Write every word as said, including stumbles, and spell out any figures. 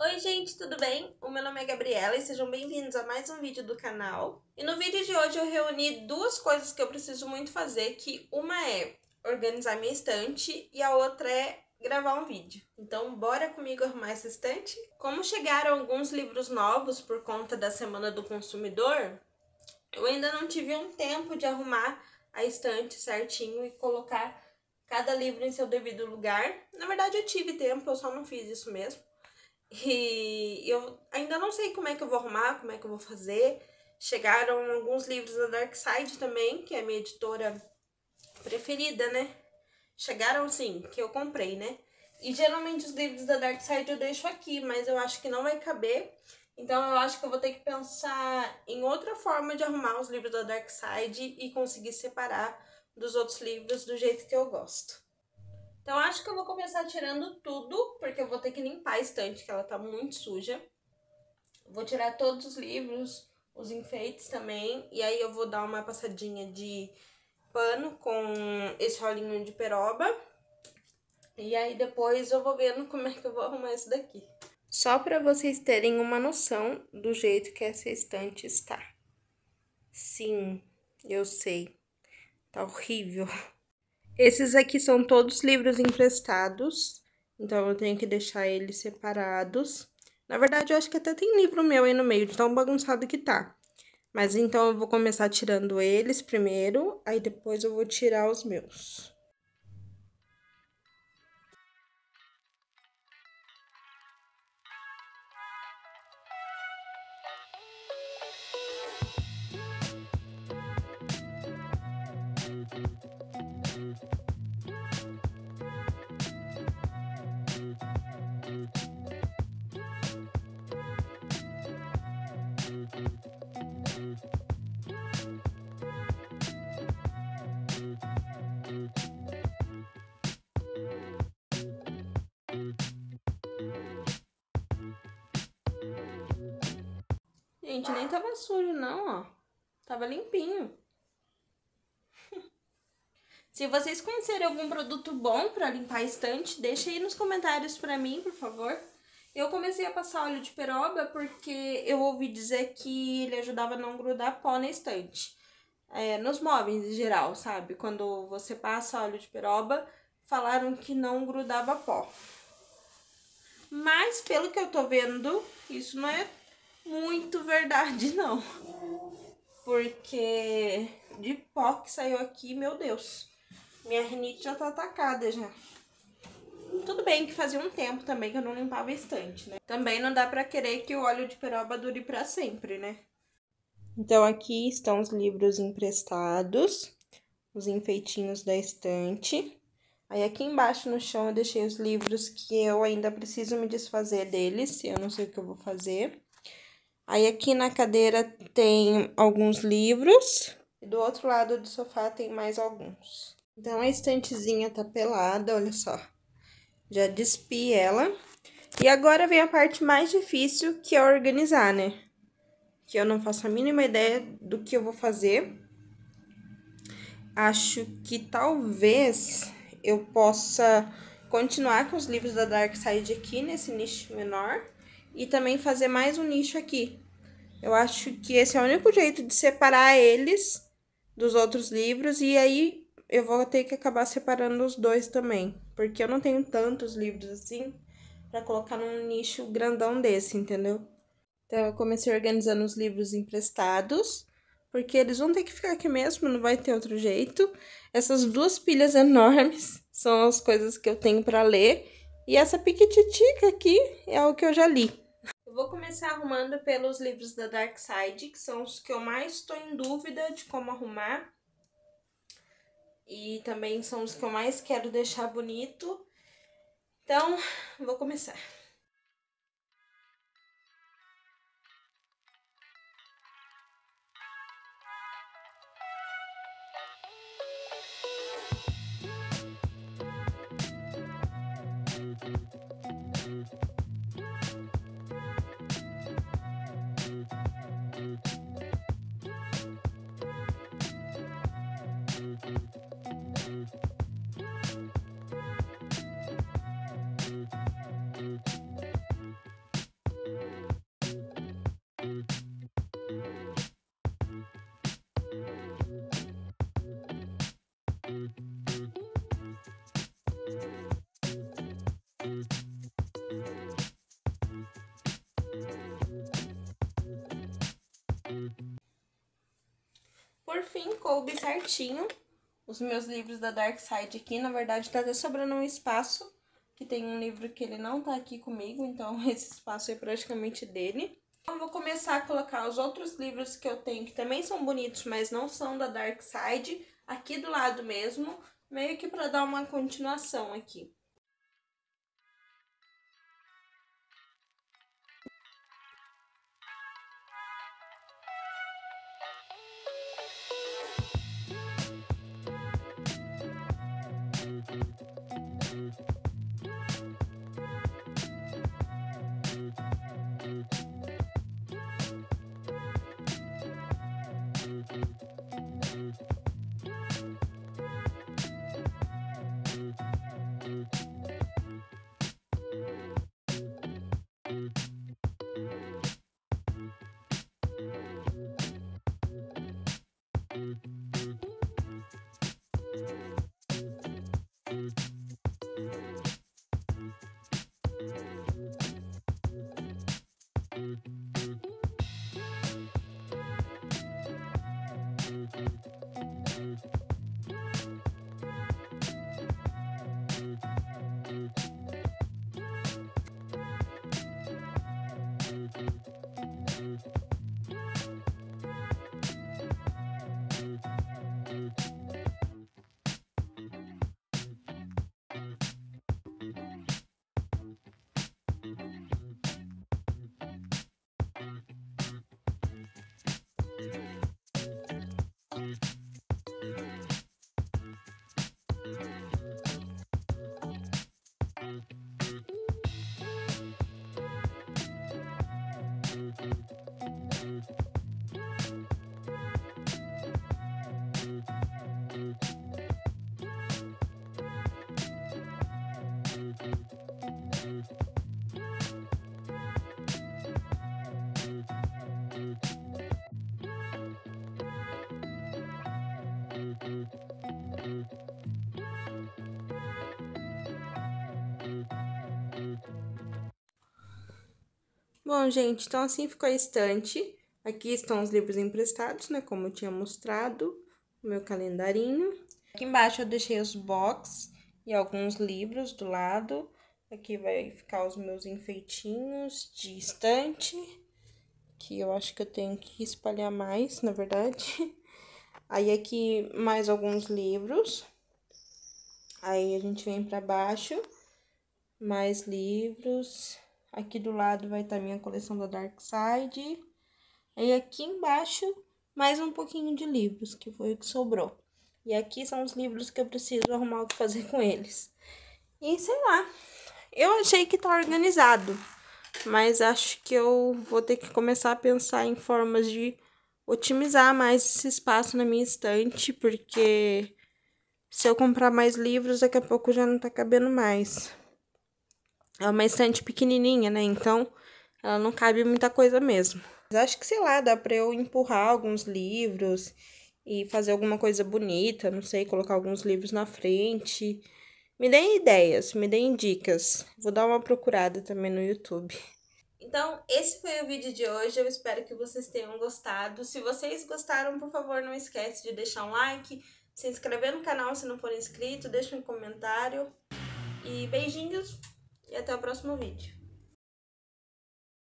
Oi gente, tudo bem? O meu nome é Gabriela e sejam bem-vindos a mais um vídeo do canal. E no vídeo de hoje eu reuni duas coisas que eu preciso muito fazer, que uma é organizar minha estante e a outra é gravar um vídeo. Então bora comigo arrumar essa estante? Como chegaram alguns livros novos por conta da Semana do Consumidor, eu ainda não tive um tempo de arrumar a estante certinho e colocar cada livro em seu devido lugar. Na verdade eu tive tempo, eu só não fiz isso mesmo. E eu ainda não sei como é que eu vou arrumar, como é que eu vou fazer. Chegaram alguns livros da Dark Side também, que é a minha editora preferida, né? Chegaram sim, que eu comprei, né? E geralmente os livros da Dark Side eu deixo aqui, mas eu acho que não vai caber. Então eu acho que eu vou ter que pensar em outra forma de arrumar os livros da Dark Side e conseguir separar dos outros livros do jeito que eu gosto. Então, acho que eu vou começar tirando tudo, porque eu vou ter que limpar a estante, que ela tá muito suja. Vou tirar todos os livros, os enfeites também, e aí eu vou dar uma passadinha de pano com esse rolinho de peroba. E aí depois eu vou vendo como é que eu vou arrumar isso daqui. Só para vocês terem uma noção do jeito que essa estante está. Sim, eu sei, tá horrível. Esses aqui são todos livros emprestados, então eu tenho que deixar eles separados. Na verdade, eu acho que até tem livro meu aí no meio, de tão bagunçado que tá. Mas então eu vou começar tirando eles primeiro, aí depois eu vou tirar os meus. Gente, nem tava sujo não, ó. Tava limpinho. Se vocês conhecerem algum produto bom pra limpar a estante, deixa aí nos comentários pra mim, por favor. Eu comecei a passar óleo de peroba porque eu ouvi dizer que ele ajudava a não grudar pó na estante. É, nos móveis em geral, sabe? Quando você passa óleo de peroba, falaram que não grudava pó. Mas, pelo que eu tô vendo, isso não é muito verdade, não. Porque de pó que saiu aqui, meu Deus, minha rinite já tá atacada já. Tudo bem que fazia um tempo também que eu não limpava a estante, né? Também não dá pra querer que o óleo de peroba dure pra sempre, né? Então, aqui estão os livros emprestados, os enfeitinhos da estante. Aí, aqui embaixo no chão, eu deixei os livros que eu ainda preciso me desfazer deles, eu não sei o que eu vou fazer. Aí, aqui na cadeira tem alguns livros, e do outro lado do sofá tem mais alguns. Então, a estantezinha tá pelada, olha só. Já despi ela. E agora vem a parte mais difícil, que é organizar, né? Que eu não faço a mínima ideia do que eu vou fazer. Acho que talvez eu possa continuar com os livros da Dark Side aqui, nesse nicho menor. E também fazer mais um nicho aqui. Eu acho que esse é o único jeito de separar eles dos outros livros. E aí eu vou ter que acabar separando os dois também. Porque eu não tenho tantos livros assim pra colocar num nicho grandão desse, entendeu? Então, eu comecei organizando os livros emprestados, porque eles vão ter que ficar aqui mesmo, não vai ter outro jeito. Essas duas pilhas enormes são as coisas que eu tenho para ler, e essa piquititica aqui é o que eu já li. Eu vou começar arrumando pelos livros da Dark Side, que são os que eu mais estou em dúvida de como arrumar. E também são os que eu mais quero deixar bonito. Então, vou começar. fim, coube certinho os meus livros da Dark Side aqui. Na verdade, tá até sobrando um espaço, que tem um livro que ele não tá aqui comigo, então esse espaço é praticamente dele. Eu vou começar a colocar os outros livros que eu tenho, que também são bonitos, mas não são da Dark Side, aqui do lado mesmo, meio que pra dar uma continuação aqui. Bom, gente, então assim ficou a estante. Aqui estão os livros emprestados, né, como eu tinha mostrado, o meu calendarinho. Aqui embaixo eu deixei os box e alguns livros do lado. Aqui vai ficar os meus enfeitinhos de estante, que eu acho que eu tenho que espalhar mais, na verdade. Aí aqui mais alguns livros. Aí a gente vem pra baixo, mais livros. Aqui do lado vai estar minha coleção da Dark Side. Aí aqui embaixo, mais um pouquinho de livros, que foi o que sobrou. E aqui são os livros que eu preciso arrumar o que fazer com eles. E sei lá, eu achei que tá organizado, mas acho que eu vou ter que começar a pensar em formas de otimizar mais esse espaço na minha estante, porque se eu comprar mais livros, daqui a pouco já não tá cabendo mais. É uma estante pequenininha, né? Então, ela não cabe muita coisa mesmo. Mas acho que, sei lá, dá pra eu empurrar alguns livros e fazer alguma coisa bonita, não sei, colocar alguns livros na frente. Me deem ideias, me deem dicas. Vou dar uma procurada também no YouTube. Então, esse foi o vídeo de hoje. Eu espero que vocês tenham gostado. Se vocês gostaram, por favor, não esquece de deixar um like, se inscrever no canal se não for inscrito, deixa um comentário. E beijinhos e até o próximo vídeo.